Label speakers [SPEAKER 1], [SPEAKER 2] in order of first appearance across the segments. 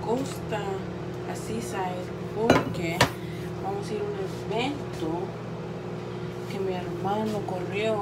[SPEAKER 1] costa, a Seaside, porque vamos a ir a un evento que mi hermano corrió.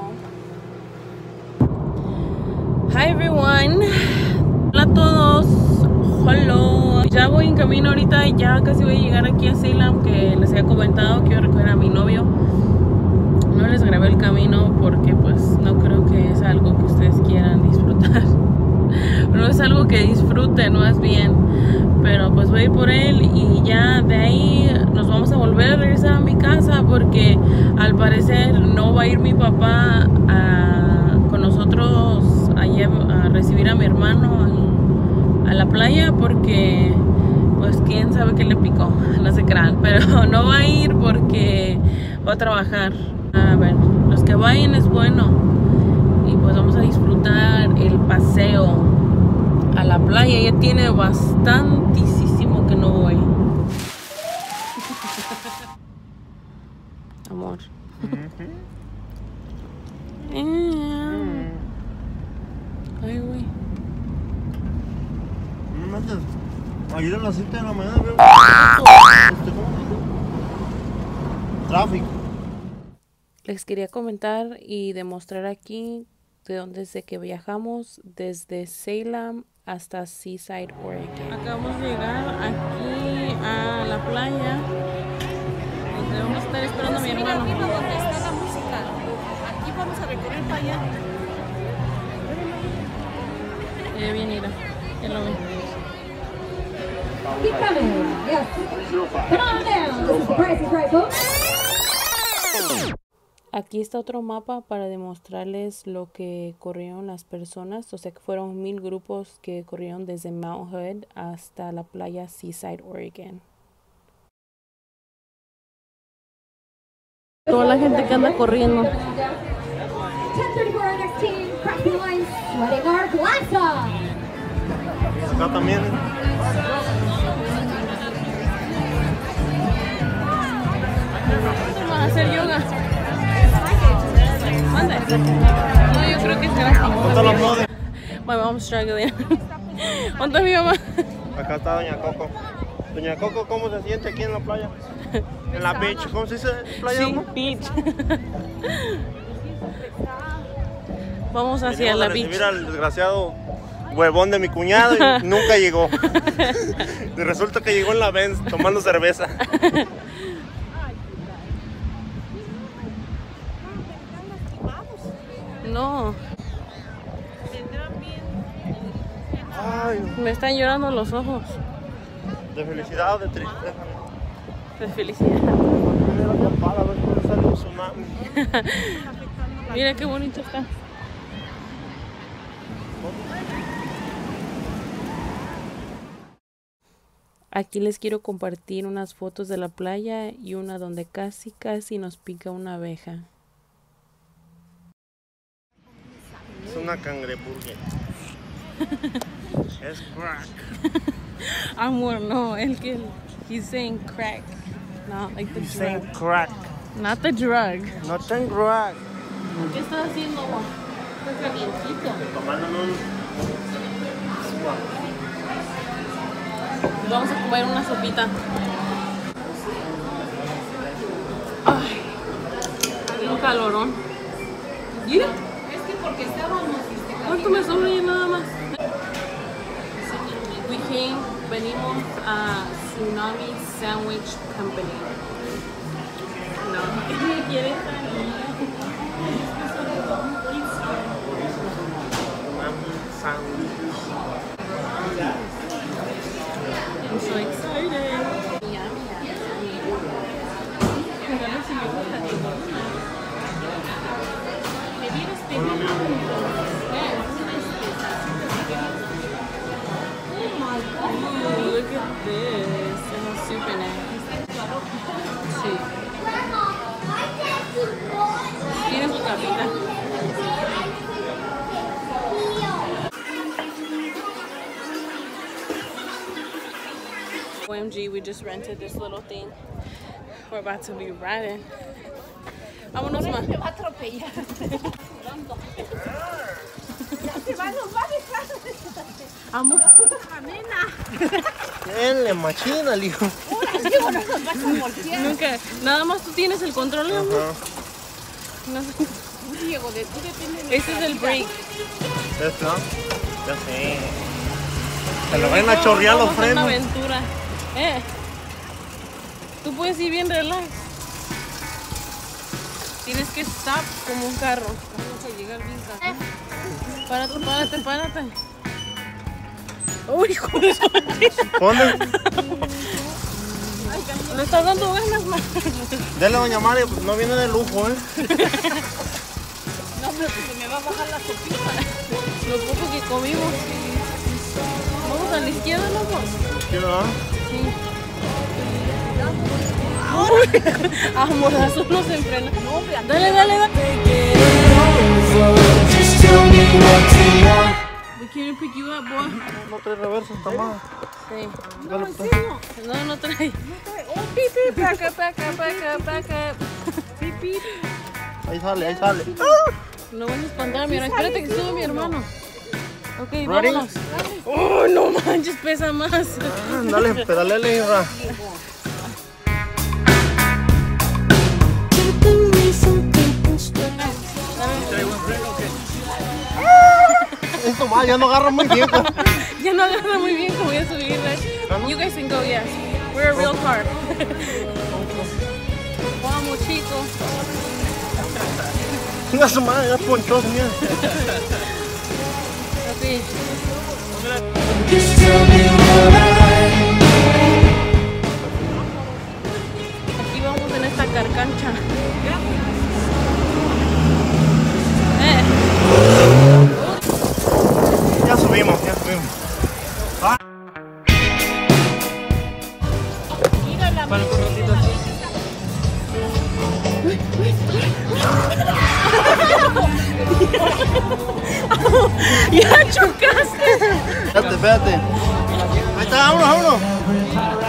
[SPEAKER 1] Hi everyone, hola a todos, hello. Ya voy en camino ahorita, ya casi voy a llegar aquí a Salem, que les había comentado que iba a recoger a mi novio. No les grabé el camino porque pues no creo que es algo que ustedes quieran disfrutar. No es algo que disfruten, más bien. Pero pues voy a ir por él y ya de ahí nos vamos a volver a regresar a mi casa, porque al parecer no va a ir mi papá con nosotros allá a recibir a mi hermano a la playa, porque pues quién sabe qué le picó, no se crean, pero no va a ir porque va a trabajar. A ver, los que vayan es bueno y pues vamos a disfrutar el paseo a la playa. Ya tiene bastantísimo que no voy. Amor. Ay, güey.
[SPEAKER 2] No manches. Ayer a las 7 de la mañana veo tráfico.
[SPEAKER 1] Les quería comentar y demostrar aquí de dónde es de que viajamos, desde Salem hasta Seaside, Oregon. Acabamos de llegar aquí a la playa, donde vamos a estar esperando a mi hermano.
[SPEAKER 3] Mira donde está la música. Aquí vamos a recorrer para allá.
[SPEAKER 1] Ya viene, mira, ya lo ven.
[SPEAKER 4] Keep coming. Yes. Come on down. This is Price is Right, folks.
[SPEAKER 1] Aquí está otro mapa para demostrarles lo que corrieron las personas. O sea que fueron 1000 grupos que corrieron desde Mount Hood hasta la playa Seaside, Oregon. Toda la gente que anda corriendo.
[SPEAKER 4] 10:34 our next team. Crossing the lines. Sweating our glass off.
[SPEAKER 2] Acá también.
[SPEAKER 1] Vamos a hacer yoga. ¿Dónde? No, yo creo que es gratis.
[SPEAKER 2] ¿Dónde la mode?
[SPEAKER 1] My mom's struggling. ¿Dónde está mi mamá?
[SPEAKER 2] Acá está Doña Coco. Doña Coco, ¿cómo se siente aquí en la playa? En la beach. ¿Cómo se dice playa?
[SPEAKER 1] Sí,
[SPEAKER 2] ¿no?
[SPEAKER 1] beach. Vamos hacia
[SPEAKER 2] Venimos
[SPEAKER 1] la
[SPEAKER 2] a recibir
[SPEAKER 1] beach.
[SPEAKER 2] al desgraciado huevón de mi cuñado y nunca llegó. Y resulta que llegó en la Benz tomando cerveza.
[SPEAKER 1] No,
[SPEAKER 2] Ay,
[SPEAKER 1] me están llorando los ojos.
[SPEAKER 2] de felicidad o de tristeza.
[SPEAKER 1] De felicidad.
[SPEAKER 2] Mira la pala, a ver cuándo sale un tsunami.
[SPEAKER 1] Mira qué bonito está. Aquí les quiero compartir unas fotos de la playa y una donde casi nos pica una abeja.
[SPEAKER 2] Es una cangreburger. Es crack.
[SPEAKER 1] Amor, no, he's saying crack, not like the
[SPEAKER 2] He's saying
[SPEAKER 1] drug.
[SPEAKER 2] crack.
[SPEAKER 1] Not the drug.
[SPEAKER 2] No ten crack.
[SPEAKER 1] ¿Qué estás haciendo, amor? Está calientito.
[SPEAKER 2] Tomándome un...
[SPEAKER 1] Vamos a comer una sopita. Ay, un calorón. Mira.
[SPEAKER 3] Es que porque estábamos
[SPEAKER 1] ¿Cuánto me sobra ya nada más? Venimos a Tsunami Sandwich Company. No, ¿qué quieres? I'm so excited. Ooh, look at this. It's super nice. Sí. Tiene su tapita. OMG, we just rented this little thing. We're about to be riding. Vámonos, ma.
[SPEAKER 3] Me va a atropellar. Ya se va, nos va a dejar.
[SPEAKER 1] Amor.
[SPEAKER 3] Amena.
[SPEAKER 2] Él machina, el hijo.
[SPEAKER 1] Nunca. Nada más tú tienes el control, mi amor.
[SPEAKER 2] Ajá.
[SPEAKER 1] No sé.
[SPEAKER 3] Diego, de tú depende de
[SPEAKER 1] Ese es el break.
[SPEAKER 2] ¿Esto? Ya sé. Se lo van a chorrear los
[SPEAKER 1] Vamos a una
[SPEAKER 2] frenos.
[SPEAKER 1] aventura. Tú puedes ir bien relax. Tienes que stop como un carro.
[SPEAKER 3] Vamos a llegar bien cansado.
[SPEAKER 1] Párate. Uy, hijo de su
[SPEAKER 2] ¿Dónde?
[SPEAKER 1] Le estás dando ganas, man.
[SPEAKER 2] Dele, doña María, pues no viene de lujo, ¿eh?
[SPEAKER 3] No, hombre, pues se me va a bajar la sopita.
[SPEAKER 1] Lo poco que comimos. Vamos a la izquierda, loco.
[SPEAKER 2] ¿Qué va?
[SPEAKER 1] Sí. A morazos nos enfrena.
[SPEAKER 3] No, hombre,
[SPEAKER 1] Dale. We can't pick you up, boy.
[SPEAKER 2] No trae reversa, está mal.
[SPEAKER 1] Sí.
[SPEAKER 3] no, en serio.
[SPEAKER 1] No trae.
[SPEAKER 3] Oh, pipi, back up. Pipi.
[SPEAKER 2] Ahí sale.
[SPEAKER 1] No van a espantar a mi hermano. Espérate que sube mi hermano. Ok,
[SPEAKER 2] Ready?
[SPEAKER 1] vámonos. Oh, no manches, pesa más.
[SPEAKER 2] Dale, pedalele, hija. Esto más, ya no agarra muy bien.
[SPEAKER 1] Ya no agarra muy bien como voy a subir, right? You guys can go, yes. We're a real car. Vamos, chicos.
[SPEAKER 2] Chinga su madre, ya ponchó, mira.
[SPEAKER 1] Ok. Aquí vamos en esta carcancha.
[SPEAKER 2] Ya subimos. Ah. Para el ratito así.
[SPEAKER 1] ¡Ya chocaste!
[SPEAKER 2] Espérate. Ahí está, vámonos.